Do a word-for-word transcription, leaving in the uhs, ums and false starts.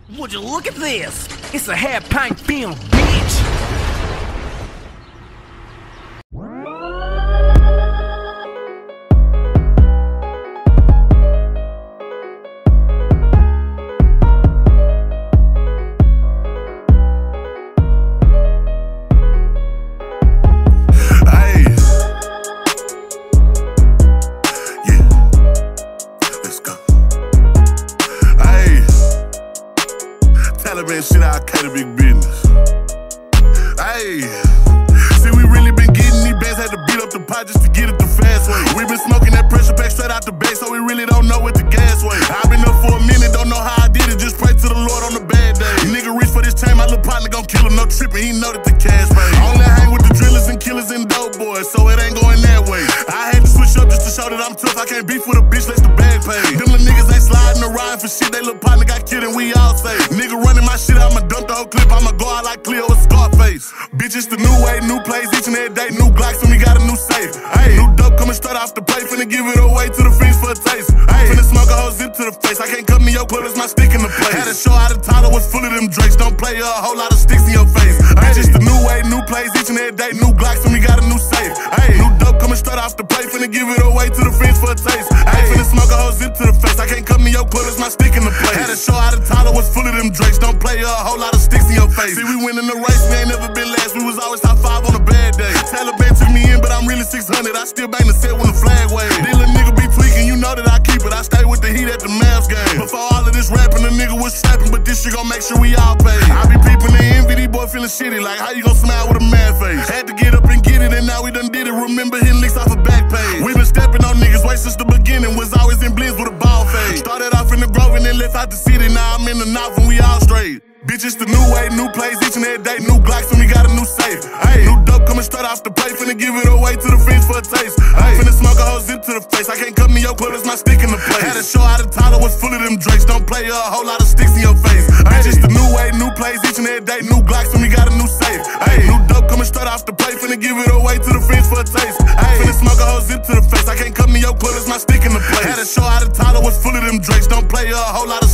Would you look at this? It's a half pint film, bitch! Man, shit, I cater big business. Hey, see, we really been getting these bands, had to beat up the pot just to get it the fast way. We been smoking that pressure pack straight out the bag, so we really don't know what the gas way. I been up for a minute, don't know how I did it, just pray to the Lord on the bad day. Nigga reach for this chain, my little partner gon' kill him, no tripping, he know that the cash paid. I only hang with the drillers and killers and dope boys, so it ain't going that way. I had to switch up just to show that I'm tough, I can't beef with a bitch, let the bag pay. Them little niggas ain't sliding around for shit, they little partner got killed and we all say. Nigga running my shit, I'ma dump the whole clip, I'ma go out like Cleo with Scarface. Bitch, it's the new way, new plays, each and every day, new Glocks, and we got a new safe. Hey, new dope coming straight off the plate, finna give it away to the fiends for a taste. Hey, finna smoke a whole zip to the face, I can't cut me your club, it's my stick in the place. Had a show out of title was full of them drakes, don't play a whole lot of sticks in your face. Hey, just the new way, new plays, each and every day, new Glocks, and we got a new safe. Hey, new dope coming straight off the plate, finna give it away to the fiends for a taste. Hey, finna smoke a whole zip to the face, I can't cut me your club, it's my stick in the place. Had a show out of title was full of them drakes, don't play a whole lot of sticks in your face. See, we win in the race, we ain't never been last, we was always top five on a bad day. Taliban took me in, but I'm really six hundred, I still bang the set when the flag wave. This little nigga be tweaking, you know that I keep it, I stay with the heat at the Mavs game. Before all of this rapping, the nigga was trapping, but this shit gon' make sure we all pay. I be peeping the envy, these boy feeling shitty, like how you gon' smile with a mad face? Had to get up and get it, and now we done did it, remember hitting licks off a back page. We been stepping on niggas way since the beginning, was always in blends with a ball fade. Started off in the Grove and then left out the city, now I'm in the North and we all straight. Bitch, it's the new way, new plays, each and every day, new Glocks, and we got a new safe. Hey, new dope coming straight off the plate, finna give it away to the fiends for a taste. Hey, finna smoke a whole zip to the face, I can't cut me your club, it's my stick in the place. Had a show out of title was full of them drakes, don't play a whole lot of sticks in your face. Hey, just the new way, new plays, each and every day, new Glocks, and we got a new safe. Hey, new dope coming straight off the plate, finna give it away to the fiends for a taste. Hey, finna smoke a whole zip to the face, I can't cut me your club, it's my stick in the place. Had a show out of title was full of them drakes, don't play a whole lot of